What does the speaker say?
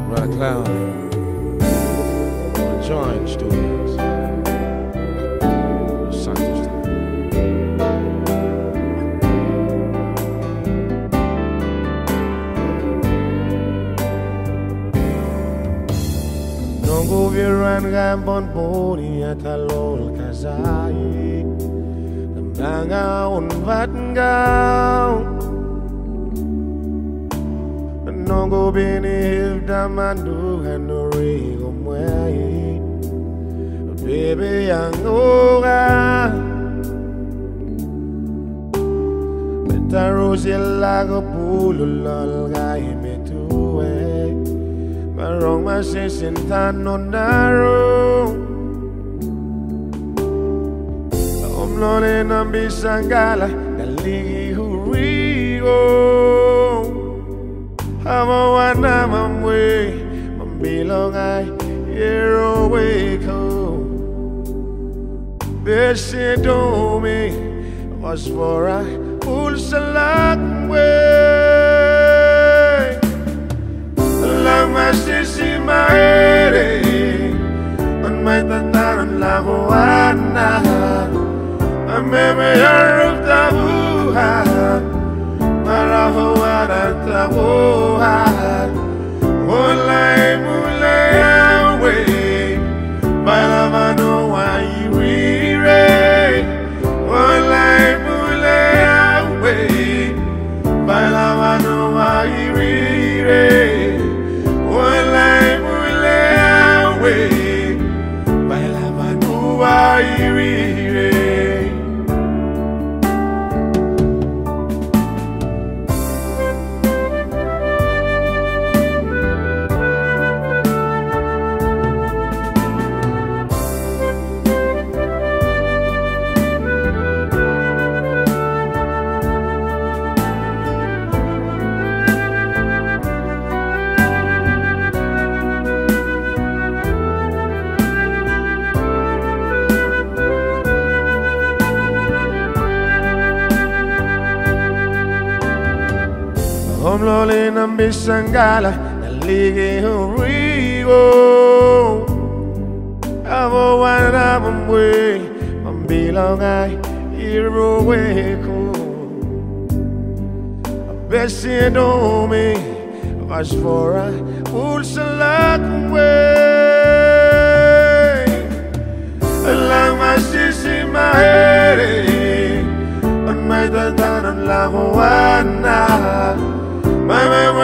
Brata Cloud, Joint Studios, Santos. Non go viran gambon boni atalol kazai, nanga on vatngao. Non go bene if damando hanori gomwai, baby yangoga. Metarosi lago pulo lalgai metuwe. Marong masisintan nonaro. Omlole nambisangala galigi hurigo. Amawana mamwe mambilongai yeroweko. Besidomi osfora ulsalakwe. Masisi maere on my tataran lagoana ameme yaruf tabuha marahoana tabuha olai mulai awe baila mano wa irire olai mulai awe baila mano wa irire. Baila Vanuatu, Irire. Omlole nambisangala nalige hurigo. Avo wana mamwe mambilongai iroweko. Besidomi osfora ulsalakwe. Lang masisi mahere on my tataran lagoana. My